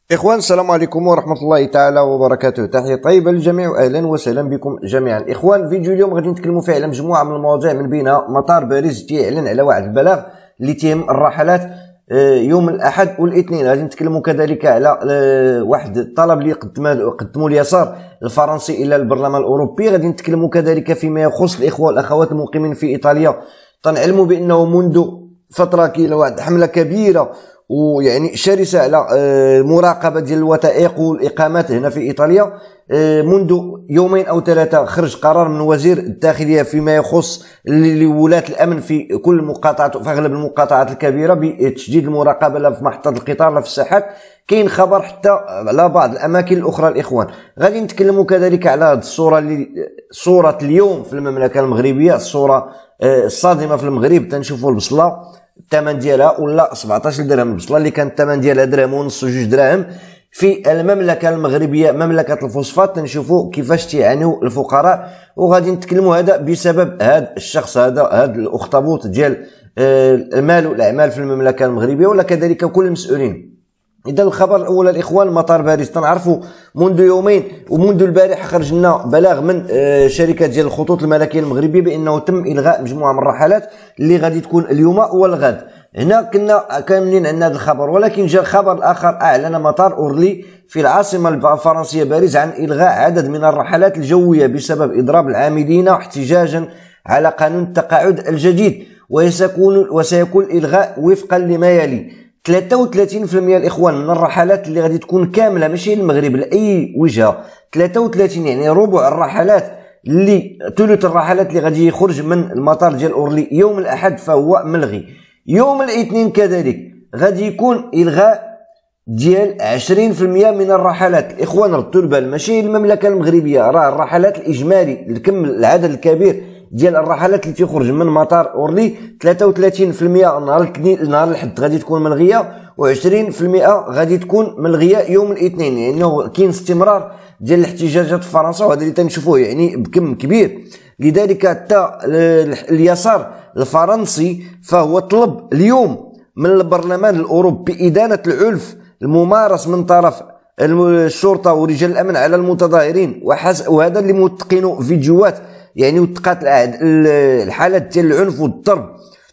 إخوان، السلام عليكم ورحمة الله تعالى وبركاته. تحية طيبة للجميع وأهلا وسهلا بكم جميعا. إخوان، فيديو اليوم غادي نتكلموا فيه على مجموعة من المواضيع، من بينها مطار باريس تيعلن على وعد البلاغ اللي تهم الرحلات يوم الأحد والاثنين. غادي نتكلموا كذلك على واحد الطلب اللي قدموا اليسار الفرنسي إلى البرلمان الأوروبي. غادي نتكلموا كذلك فيما يخص الإخوة والأخوات المقيمين في إيطاليا. تنعلموا بأنه منذ فترة كاينه واحد حملة كبيرة ويعني شرسة على المراقبة ديال الوثائق والإقامات هنا في إيطاليا. منذ يومين أو ثلاثة خرج قرار من وزير الداخلية فيما يخص لولاة الأمن في كل المقاطعات وفي أغلب المقاطعات الكبيرة بتشديد المراقبة لا في محطة القطار لا في الساحات. كاين خبر حتى على بعض الأماكن الأخرى. الإخوان، غادي نتكلموا كذلك على هذه الصورة اللي صورة اليوم في المملكة المغربية، الصورة الصادمة في المغرب. تنشوفوا البصلة الثمن ديالها ولا 17 درهم، البصله اللي كانت الثمن ديالها درهم ونص جوج دراهم في المملكه المغربيه مملكه الفوسفات. تنشوفوا كيفاش تيعانيوا الفقراء، وغادي نتكلموا هذا بسبب هذا الشخص، هذا الاخطبوط ديال المال والاعمال في المملكه المغربيه ولا كذلك كل المسؤولين. إذا الخبر الأول الإخوان، مطار باريس. تنعرفوا منذ يومين ومنذ البارح خرج لنا بلاغ من شركة ديال الخطوط الملكية المغربية بأنه تم إلغاء مجموعة من الرحلات اللي غادي تكون اليوم والغد. هنا كنا كاملين عندنا هذا الخبر، ولكن جاء الخبر الآخر. أعلن مطار أورلي في العاصمة الفرنسية باريس عن إلغاء عدد من الرحلات الجوية بسبب إضراب العاملين احتجاجا على قانون التقاعد الجديد، وسيكون الإلغاء وفقا لما يلي: 33% الإخوان من الرحلات اللي غادي تكون كاملة ماشي للمغرب لأي وجهة. 33 يعني ربع الرحلات، اللي ثلث الرحلات اللي غادي يخرج من المطار ديال أورلي يوم الأحد فهو ملغي. يوم الاثنين كذلك غادي يكون إلغاء ديال 20% من الرحلات. الإخوان ردوا البال، ماشي المملكة المغربية، راه الرحلات الإجمالي الكم العدد الكبير ديال الرحلات اللي تيخرج من مطار أورلي 33% نهار الاثنين نهار الحد غادي تكون ملغيه، و20% غادي تكون ملغيه يوم الاثنين. يعني كاين استمرار ديال الاحتجاجات في فرنسا، وهذا اللي تنشوفوه يعني بكم كبير. لذلك حتى اليسار الفرنسي فهو طلب اليوم من البرلمان الأوروبي إدانة العنف الممارس من طرف الشرطة ورجال الأمن على المتظاهرين، وهذا اللي موثقينه فيديوهات يعني وثقات الحالات ديال العنف والضرب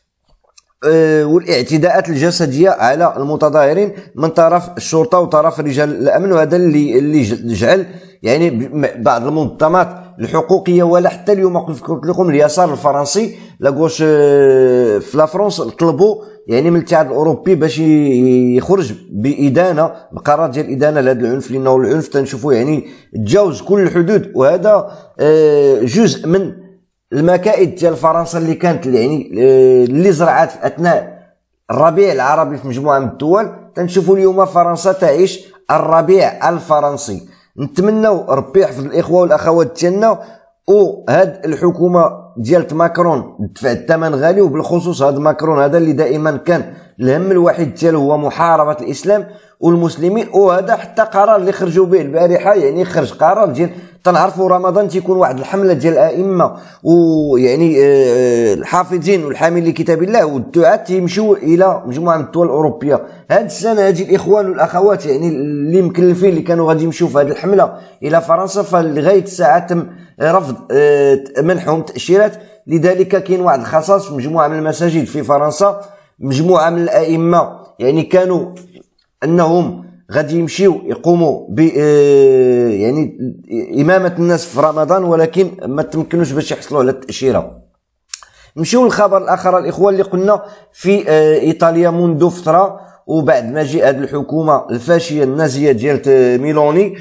والاعتداءات الجسديه على المتظاهرين من طرف الشرطه وطرف رجال الامن. وهذا اللي جعل يعني بعض المنظمات الحقوقيه ولا حتى اليوم قلت لكم اليسار الفرنسي لاغوش في لافرونس طلبوا يعني من الاتحاد الاوروبي باش يخرج بادانه بقرار ديال الادانه لهذا العنف، لانه العنف تنشوفوا يعني تجاوز كل الحدود. وهذا جزء من المكائد ديال فرنسا اللي كانت يعني اللي زرعت في اثناء الربيع العربي في مجموعه من الدول. تنشوفوا اليوم فرنسا تعيش الربيع الفرنسي. نتمنوا ربي يحفظ الاخوه والاخوات ديالنا، وهاد الحكومه ديال ماكرون دفع الثمن غالي، وبالخصوص هاد ماكرون هذا اللي دائما كان الهم الوحيد ديالو هو محاربه الاسلام والمسلمين. وهذا حتى قرار اللي خرجوا به البارحه، يعني خرج قرار ديال تنعرفوا رمضان تيكون واحد الحمله ديال الائمه ويعني الحافظين والحاملين لكتاب الله والدعاة تيمشوا الى مجموعه من الدول الاوروبيه. هاد السنه هذه الاخوان والاخوات يعني اللي مكلفين اللي كانوا غادي يمشوا في هذه الحمله الى فرنسا، فلغايه الساعه تم رفض منحهم تاشيرات. لذلك كاين واحد الخصاص في مجموعه من المساجد في فرنسا، مجموعه من الائمه يعني كانوا انهم غادي يمشيو يقوموا ب يعني امامه الناس في رمضان، ولكن ما تمكنوش باش يحصلوا على التاشيره. نمشيو للخبر الاخر الاخوان اللي قلنا في ايطاليا منذ فتره، وبعد ما جاء هذه الحكومه الفاشيه النازيه ديال ميلوني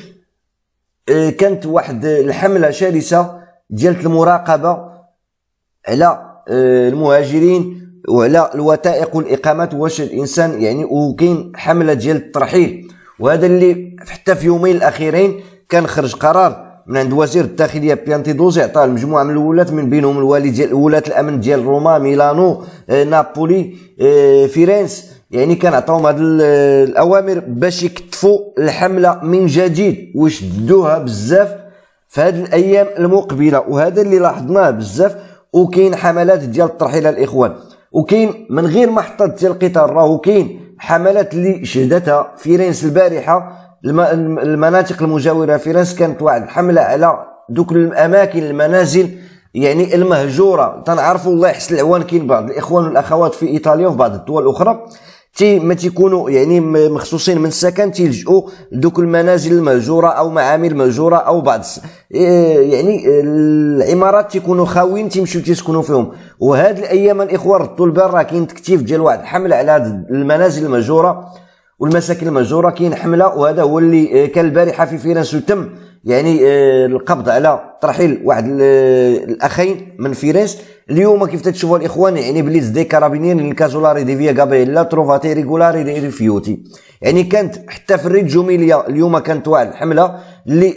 كانت واحد الحمله شرسه ديال المراقبه على المهاجرين وعلى الوثائق والاقامات واش الانسان يعني، وكاين حمله ديال الترحيل. وهذا اللي حتى في يومين الاخيرين كان خرج قرار من عند وزير الداخليه بيانتيدوزي، عطاه المجموعه من الولاة من بينهم الوالي ديال ولاة الامن ديال روما، ميلانو، نابولي، فيرنس. يعني كان عطاهم هذه الاوامر باش يكتفوا الحمله من جديد ويشدوها بزاف في هذه الايام المقبله. وهذا اللي لاحظناه بزاف. وكاين حملات ديال الترحيل الاخوان، وكاين من غير محطه ديال القطار راهو كاين حملات اللي شهدتها فيرنس البارحه المناطق المجاوره فيرنس كانت واحد الحمله على دوك الاماكن المنازل يعني المهجوره. تنعرفوا الله يحسن العوان كاين بعض الاخوان والاخوات في ايطاليا وفي بعض الدول الاخرى ما تيكونوا يعني مخصوصين من السكن تيلجؤوا لدوك المنازل المهجوره او معامل مهجوره او بعض يعني العمارات تيكونوا خاويين تيمشيو تيسكنوا فيهم. وهاد الايام الاخوان ردوا البال راه كاين تكتيف ديال واحد الحمله على هاد المنازل المهجوره والمساكن المهجوره. كاين حمله وهذا هو اللي كان البارحه في فيرنس وتم يعني القبض على ترحيل واحد الاخين من فيرنس. اليوم كيف تشوفوا الاخوان يعني بليز دي كارابينير الكازولاري دي فيا غابيلا تروفاتي ريغولاري دي ريفيوتي يعني كانت حتى في الريجو ميليا اليوم كانت واحد الحمله اللي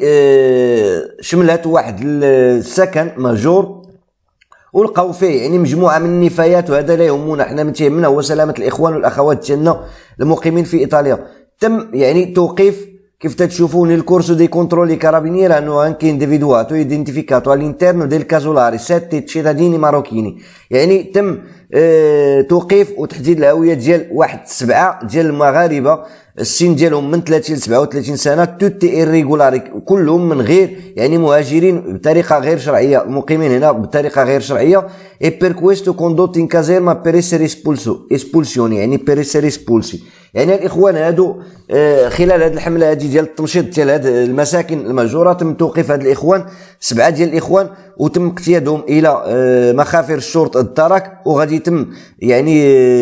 شملت واحد السكن مهجور ولقاو فيه يعني مجموعه من النفايات. وهذا لا يهمنا، حنا من تيهمنا هو سلامه الاخوان والاخوات ديالنا المقيمين في ايطاليا. تم يعني توقيف كيف تشوفوا nel corso dei controlli carabinieri hanno anche individuato e identificato all'interno del casolare 7 cittadini marocchini. يعني تم توقيف وتحديد الهويه ديال واحد 7 ديال المغاربه السن ديالهم من 30 ل 37 سنه توتي ايريغولاري كلهم من غير يعني مهاجرين بطريقه غير شرعيه مقيمين هنا بطريقه غير شرعيه. e per questo condotti in caserma per essere espulsioni يعني per essere espulsi. يعني الاخوان هادو خلال هذه الحمله هذه ديال التمشيط ديال هاد المساكن المهجوره تم توقيف هاد الاخوان 7 ديال الاخوان وتم اقتيادهم الى مخافر الشرطه الدرك وغادي يتم يعني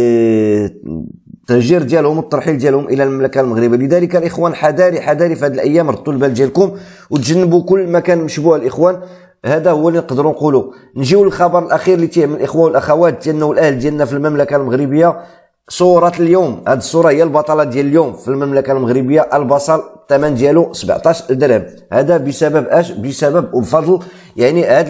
التهجير ديالهم والترحيل ديالهم الى المملكه المغربيه. لذلك الاخوان حذاري في هذه الايام ردوا البال ديالكم وتجنبوا كل ما كان مشبوه الاخوان. هذا هو اللي نقدروا نقولوا. نجيو للخبر الاخير اللي تيهم الاخوان والاخوات ديالنا والاهل ديالنا في المملكه المغربيه. صورة اليوم، هذه الصورة هي البطلة ديال اليوم في المملكة المغربية. البصل الثمن ديالو 17 درهم. هذا بسبب اش؟ بسبب وبفضل يعني هذه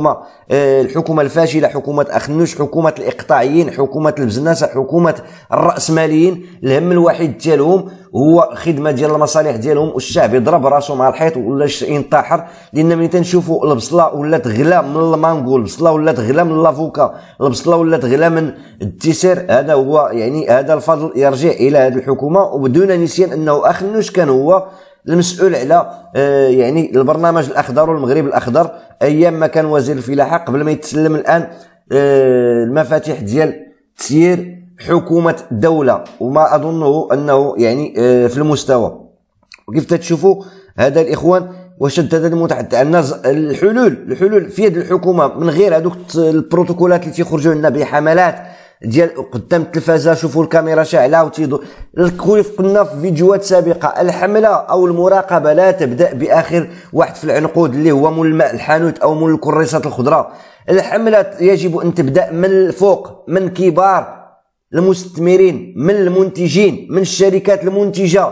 الحكومة الفاشلة، حكومة أخنوش، حكومة الإقطاعيين، حكومة البزناسة، حكومة الرأسماليين. الهم الوحيد ديالهم هو خدمة ديال المصالح ديالهم والشعب يضرب راسو مع الحيط ولا ينطحر. لأن ملي تنشوفوا البصلة ولات غلا من المانغو، البصلة ولات غلا من لافوكا، البصلة ولات غلا من التيسير، هذا هو يعني هذا الفضل يرجع إلى هذه الحكومة. وبدون نسيان أنه أخنوش كان هو المسؤول على يعني البرنامج الأخضر والمغرب الأخضر أيام ما كان وزير الفلاحة قبل ما يتسلم الآن المفاتيح ديال تسيير حكومة الدولة. وما أظنه أنه يعني في المستوى. وكيف تشوفوا هذا الإخوان وشدد المتحدث عن الحلول في يد الحكومة من غير هذوك البروتوكولات اللي تيخرجوا لنا بحملات ديال قدام التلفازه. شوفوا الكاميرا شاعله وتيضو كيف قلنا في فيديوهات سابقه. الحمله او المراقبه لا تبدا باخر واحد في العنقود اللي هو مول الماء الحانوت او مول الكريسات الخضراء. الحمله يجب ان تبدا من الفوق، من كبار المستثمرين، من المنتجين، من الشركات المنتجه،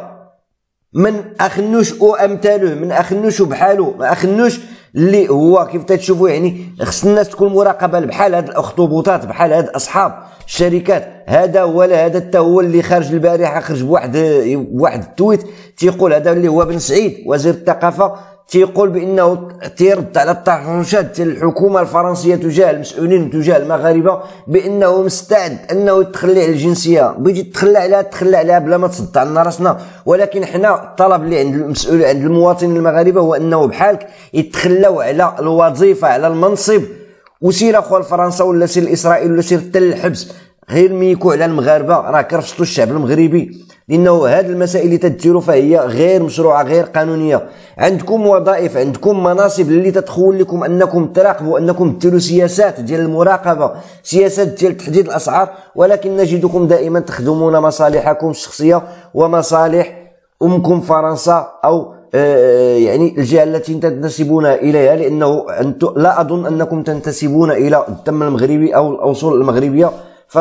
من اخنوش وامثاله، من اخنوش وبحاله، من اخنوش اللي هو كيف تشوفوا يعني خص الناس تكون مراقبه بحال هاد الاخطبوطات، بحال هاد اصحاب الشركات. هذا ولا هذا حتى هو اللي خرج البارحه خرج بواحد التويت تيقول هذا اللي هو بن سعيد وزير الثقافه تيقول بانه تيرد على التحرشات ديال الحكومه الفرنسيه تجاه المسؤولين وتجاه المغاربه بانه مستعد انه يتخلى على الجنسيه. بغيتي تخلى عليها بلا ما تصد عنا راسنا. ولكن حنا الطلب اللي عند المسؤول عند المواطنين المغاربه هو انه بحالك يتخلاو على الوظيفه على المنصب وسير اخو لفرنسا ولا سير لاسرائيل ولا سير حتى للحبس. غير ميكو على المغاربه راه كرفصتوا الشعب المغربي. لانه هذه المسائل اللي تديروا فهي غير مشروعه غير قانونيه. عندكم وظائف، عندكم مناصب اللي تتخول لكم انكم تراقبوا، انكم ديروا سياسات ديال المراقبه، سياسات ديال تحديد الاسعار، ولكن نجدكم دائما تخدمون مصالحكم الشخصيه ومصالح امكم فرنسا او يعني الجهه التي تنتسبون اليها. لانه لا اظن انكم تنتسبون الى الدم المغربي او الاصول المغربيه.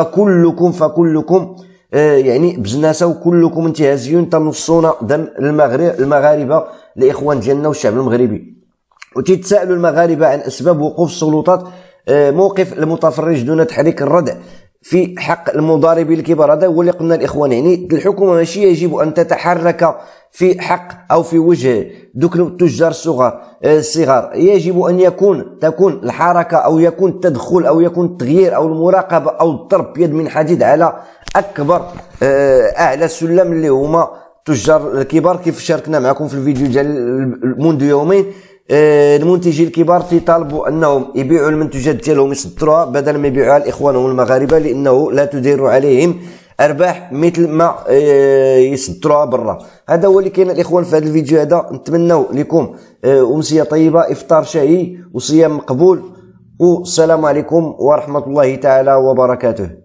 فكلكم يعني بزناسه وكلكم انتهازيون تمصون دم المغاربه الاخوان ديالنا والشعب المغربي. وتتساءلوا المغاربه عن اسباب وقوف السلطات موقف المتفرج دون تحريك الردع. في حق المضاربين الكبار. هذا هو اللي قلنا الاخوان، يعني الحكومه ماشي يجب ان تتحرك في حق او في وجه دوك التجار الصغار، يجب ان تكون الحركه او يكون التدخل او يكون التغيير او المراقبه او الضرب بيد من حديد على اكبر اعلى السلم اللي هما التجار الكبار. كيف شاركنا معكم في الفيديو ديال منذ يومين، المنتجين الكبار تيطالبوا انهم يبيعوا المنتوجات ديالهم يصدروها بدل ما يبيعوها لاخوانهم المغاربه، لانه لا تدير عليهم ارباح مثل ما يصدروها برا. هذا هو اللي كاين الاخوان في هذا الفيديو هذا. نتمنوا لكم امسيه طيبه، افطار شهي وصيام مقبول، والسلام عليكم ورحمه الله تعالى وبركاته.